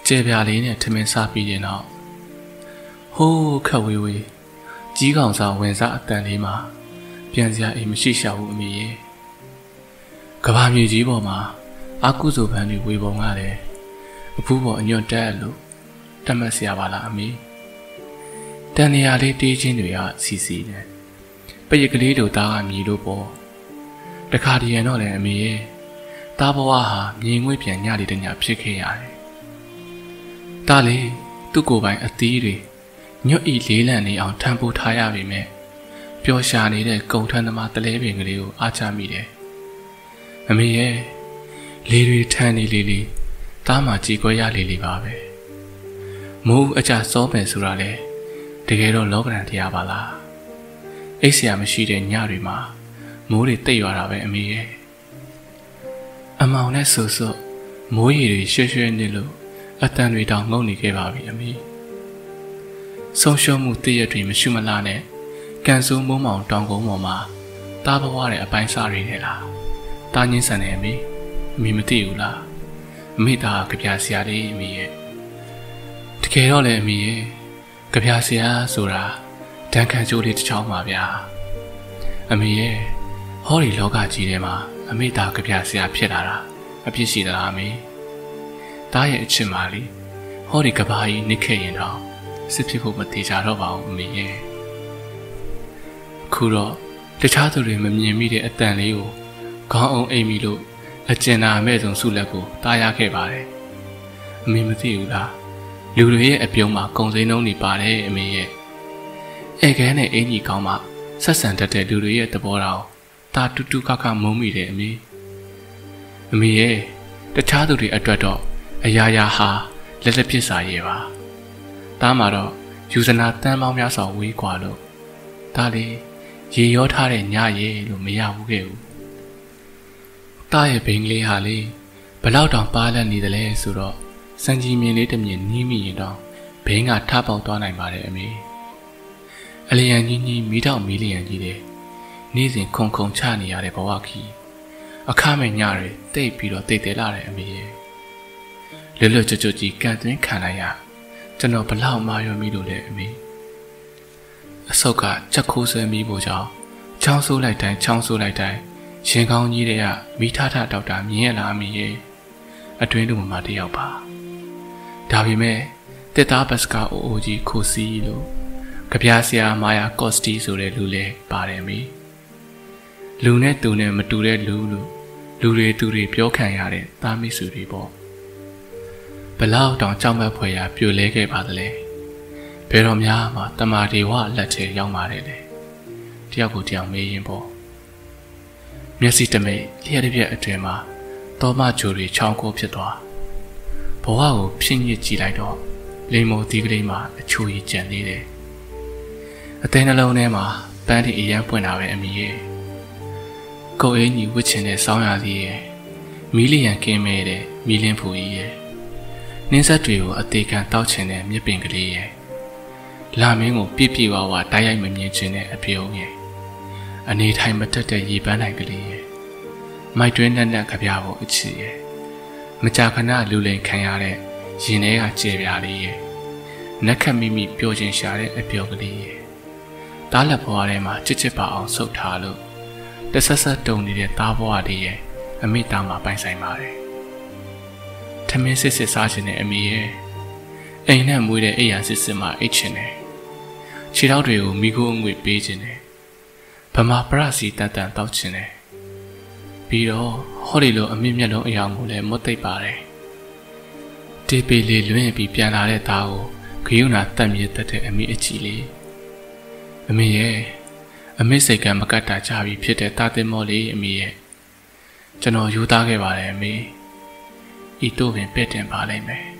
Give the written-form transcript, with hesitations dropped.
ကျေပြားလေးနဲ့ထမင်းစားပြီးရင်တော့ဟိုးခက်ဝေးဝေးကြီးကောင်စာဝင်စားအတန်လေးမှာပြန်စရာအိမ်မရှိရှာဘူးအမေရဲ့ကဘာမြေကြီးပေါ်မှာအာကုစုပန်းတွေဝေပုံရတယ်အဖူးပေါ်အညွန့်တက်လို့တတ်မှတ်စရာပါလားအမေတန်နေရာလေးတေးချင်းတွေကစီစီနဲ့ပရိတ်ကလေးတို့သားကမြည်လို့ပေါ့တခါတည်းရတော့လည်းအမေရဲ့သားဘဝဟာမြေငွေ့ပြန်ညလေးတညဖြစ်ခဲ့ရတယ်ဒါလေသူ့ကိုယ်ပိုင်အသီးတွေညွတ်ဤလေးလံနေအောင်ထမ်းပိုးထားရပေမဲ့ပျော်ရှာနေတဲ့ကုံထမ်းသမားတလဲပင်ကလေးကိုအားချမိတယ်အမေရဲ့လေတွေထမ်းနေလေသားမှကြည်ခွဲရလေပါပဲမိုးအကြစောပင်ဆိုတာလေတကယ်တော့လောကရန်တရားပါလားအိတ်ဆရာမရှိတဲ့ညတွေမှာမိုးတွေတိတ်ရွာတာပဲအမေရဲ့အမောင်နဲ့ဆူဆူမိုးရီတွေရွှဲရွှဲနေလို့အတန်တွေတောင်ငုံနေခဲ့ပါပြီအမေဆုံးရှုံးမှုတည့်ရတွေမရှိမလားနဲ့ကန်ဆိုးမိုးမောင်တောင်ကုန်းပေါ်မှာတားဘဝတဲ့အပိုင်းစားတွေနဲ့လားတားညင်းဆန်နေအမေမသိဘူးလားအမေသားကြပြဆရာလေးအမေရဲ့တကယ်တော့လေအမေရဲ့ကြပြဆရာဆိုတာတန်ခမ်းကျိုးလေးတစ်ချောင်းပါဗျာအမေရဲ့ဟောဒီလောကကြီးထဲမှာအမေသားကြပြဆရာဖြစ်လာတာအပြစ်ရှိသလားအမေတားရဲ့အချစ်မာလေးဟောဒီကဘာကြီးနစ်ခဲ့ရင်တော့စစ်ဖြစ်ဖို့မသေးကြတော့ပါဘူးအမေရဲ့ခုတော့တခြားသူတွေမမြင်မိတဲ့အတန်လေးကိုခေါင်းအောင်အိမ်မိလို့အကျဉ်းသာအမဲ့ဆုံးဆုလက်ကိုတားရခဲ့ပါတယ်အမေမသိဘူးလားလူတွေရဲ့အပြုံးမှာကုံစိမ်းနှုံးနေပါတယ်အမေရဲ့ဧကန်းနဲ့အင်ကြီးကောင်းမှဆက်ဆံတတ်တဲ့လူတွေရဲ့သဘောထားတာတူတူခခမုန်းမိတယ်အမေရဲ့တခြားသူတွေအတွက်တော့အရာရာဟာလက်လက်ဖြစ်စာရဲ့ပါဒါမှတော့ယူဇနာတန်းပေါင်းများစွာဝေးကွာလို့ဒါလေရေရောထားတဲ့ညရဲ့လို့မရဘူးခဲ့ဘူးတားရဲ့ဘိန်းကလေးဟာလေဘလောက်တောင်ပါလက်နေတယ်လဲဆိုတော့စံကြီးမြင်လေးတစ်မြင်နီးမိရင်တော့ဘိန်းကထပေါက်သွားနိုင်ပါတယ်အမေအလျံကြီးကြီးမီးတောက်မီးလျံကြီးတယ်နေ့စဉ်ခုံချနေရတဲ့ဘဝခီအခမဲ့ညတွေတိတ်ပြီးတော့တိတ်တဲလာတယ်အမေရဲ့လွတ်ကျွတ်ကြီးကန်သွင်းခံလိုက်ရကျွန်တော်ဘလောက်မာရွမိလို့လဲအမေအဆုတ်ကချက်ခိုးဆွဲမိဖို့ကြောင့်ချောင်းဆိုးလိုက်တိုင်းရင်ကောင်းကြီးတွေကမိထထတောက်တာမြင်ရလားအမေရဲ့အတွင်းလူမတယောက်ပါဒါပေမဲ့တက်သားဘတ်စကာအိုကြီးခိုစီလို့ကြပြဆရာမာယာကော့စတီဆိုတဲ့လူလဲပါတယ်အမေလူနဲ့သူနဲ့မတူတဲ့လူလို့လူတွေသူတွေပြောခံရတဲ့သားမိတ်ဆွေတွေပေါ့ဘလောက်တောင်ကြောက်မက်ဖွယ်ရာပြိုလဲခဲ့ပါသလဲဘယ်တော့များမှတမာဒေဝလက်ထဲရောက်ပါတယ်လေတယောက်ကိုတယောက်မေးရင်ပေါ့မျက်စိတမိတ်လျှက်တစ်ပြက်အတွင်မှာတောမဂျိုတွေချောင်းကိုဖြစ်သွားဘဝကိုဖြင်းညစ်ကြည့်လိုက်တော့လိမ်မိုသီးကလေးမှာအချိုကြီးကျန်နေတယ်အသေးနှလုံးထဲမှာပန်းတီအရန်ပွင့်တာပဲအမေရဲ့ကိုယ်အင်းကြီးဝစ်ချင်တဲ့ဆောင်းရာသီရဲ့မီးလျံကင်းမဲတဲ့မီးလင်းဖူကြီးရဲ့နှင်းဆက်တွေကိုအသေးခံတောက်ချင်တဲ့မြစ်ပင်ကလေးရဲ့လာမင်းကိုပြည့်ပြည့်ဝဝတိုက်ရိုက်မမြင်ချင်တဲ့အပြုံးရဲ့အနေထိုင်မတက်တဲ့ရေပန်းနိုင်ကလေးရဲ့မိုက်တွင်းနဲ့ကြပြဖို့အချစ်ရဲ့မကြာခဏလူလိန်ခံရတဲ့ရင်ထဲကကျေပြားလေးရဲ့နက်ခတ်မိမိပျော်ချင်ရှာတဲ့အပျော်ကလေးရဲ့တားလက်ဘွားထဲမှာချစ်ပါအောင်ဆုပ်ထားလို့တဆက်ဆက်တုံနေတဲ့သားဘွားလေးရဲ့အမိသားမှာပိုင်ဆိုင်ပါတယ်ထမင်းစစ်စားခြင်းနဲ့အမေရဲ့အိမ်နဲ့မွေးတဲ့အိယာစစ်မှာအိတ်ချင်တယ်ခြေထောက်တွေကိုမိခိုးအငွေပေးခြင်းတယ်ဗမာပရစီတန်တောက်ခြင်းတယ်ပြီးတော့ဟောဒီလိုအမြင့်မြတ်လုံးအယောင်ကိုလည်းမွတ်သိပ်ပါတယ်တေးပေလေးလွင့်ပြီးပြန်လာတဲ့သားကိုဂယုဏတက်မြင့်တက်တဲ့အမေအချီလေးအမေရဲ့အမေစိတ်ကမကတ်တာကြပြီဖြစ်တဲ့တာတင်မော်လေးအမေရဲ့ကျွန်တော်ယူသားခဲ့ပါတယ်အမေဤတို့ပင်ပဲ့တင်ပါလိမ့်မယ်